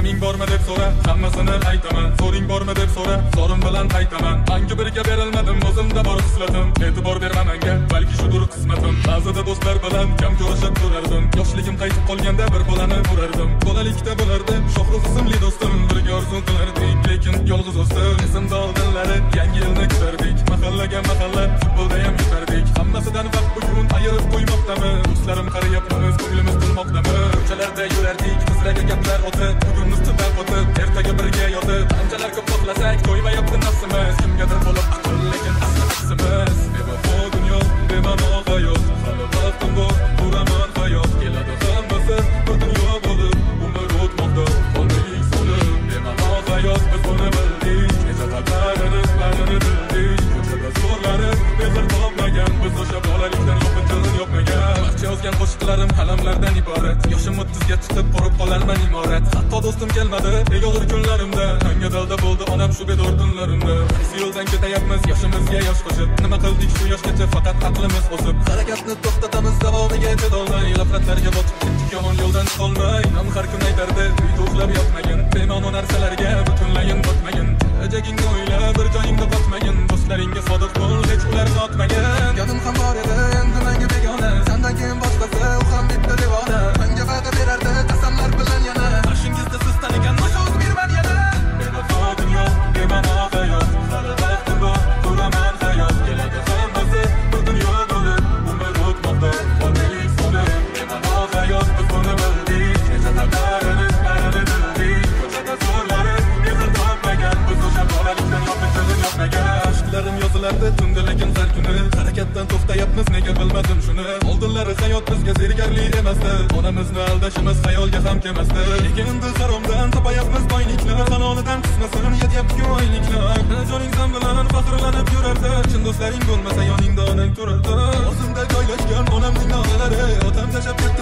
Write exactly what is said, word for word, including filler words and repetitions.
Kaming bormi deb so'ra, hammasini aytaman. So'ring bormi deb so'ra, so'rim bilan qaytaman. Menga birga berilmadim, o'zimda bor xislatim. E'tibor berma menga, balki shudur qismatim. Ba'zida do'stlar bilan kam ko'rishib turardim. Yoshligim qaytib qolganda bir bolani urardim. Bolalikda bo'lardi Shohruz ismli do'stim. Birga orzu qilardik, lekin yolg'iz o'sdim. Esimda oldinlari yangi yilni kutardik. Mahallaga mahalla futbolda ham yutardik. Hammasidan vaqt bugun ayirib qo'ymoqdami? Do'stlarim qarayapmiz, ko'nglimiz to'lmoqdami? Ko'chalarda yurardik, qizlarga gaplar o'tib, bugun ustidan o'tib, ertaga birga yotib, qanchalar ko'p xohlasak, to'ymayapti nafsimiz. Kimgadir bo'lib aql, lekin asli aksimiz. Bevafo dunyo, bema'no hayot, hali vaqtim bor, quraman hayot. Keladi hammasi bir dunyo bo'lib, umr o'tmoqda, qolmaylik so'lib. Bema'no hayot, biz buni bildik, necha xatarimiz barini bildik. Ko'chada zo'rlanib, mehr topmagan, biz o'sha bolalikdan yo'qinchini yopmagan. Barcha yozgan qo'shiqlarim qalamlardan iborat. Yoshim o'ttizga chiqib qurib qolarman imorat. Hatto do'stim kelmadi, eng og'ir kunlarimda. Menga dalda bo'ldi onam shu bedor tunlarimda. Qaysi yo'ldan ketayapmiz yoshimizga yosh qo'shib? Nima qildik shu yoshgacha faqat aqlimiz o'sib? Harakatni to'xtatamiz davomiga yetolmay, lafratlarga botib ketdik yomon yo'ldan chiqolmay. Nam har kun aytardi, uy to'xlab yotmagin, bema'no narsalarga butunlayin botmagin. Kelajagingni o'yla, bir joyingda botmagin. Do'stlaringga sodiq bo'l, hech ularni otmagin. Yodim ham bor edi, endi menga begona. Sendan keyin boshqasi, u ham bitta devona. Menga va'da berardi qasamlar bilan yana. Qarshingizda siz tanigan mashoz berman yana. Bevafo dunyo, bema'no hayot, hali vaqtim bor, quraman hayot. Keladi hammasi bir dunyo bo'lib, umr o'tmoqda, qolmaylik so'lib. Bema'no hayot, biz buni bildik, necha xatarimiz barini bildik. Ko'chada zo'rlanib, mehr topmagan, biz o'sha bolalikdan yo'qinchini yopmagan. Aşklarım yozilardi tunda, lekin har kuni harakatdan to'xtayapmiz, nega bilmadim shuni. Oldinlari hayot bizga zerikarli emasdi, onamizni aldashimiz xayolga ham kelmasdi. Lekin endi haromdan topayapmiz boylikni, halolidan qismasin yetyapti oyliklar. Joningdan bilan faxrlanib yurardi, chin do'stlaring bo'lmasa yoningda onang turardi. O'zimda joylashgan onamning nolalari, otam tashab ketdi